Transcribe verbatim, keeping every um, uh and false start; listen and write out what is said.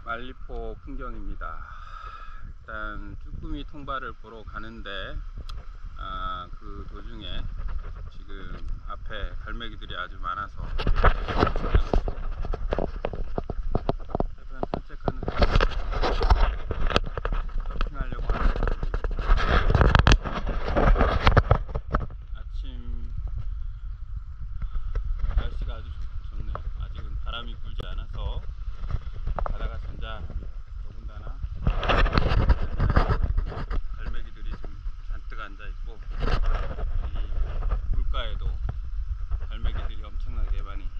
말리포 풍경입니다. 일단 쭈꾸미 통발을 보러 가는데 아, 그 도중에 지금 앞에 갈매기들이 아주 많아서 해변 산책하는 서핑하려고 하는 사람도 있고, 아침 날씨가 아주 좋, 좋네요. 아직은 바람이 불지 않아서 바다가 잔잔합니다. 더군다나 갈매기들이 좀 잔뜩 앉아 있고, 이 물가에도 갈매기들이 엄청나게 많이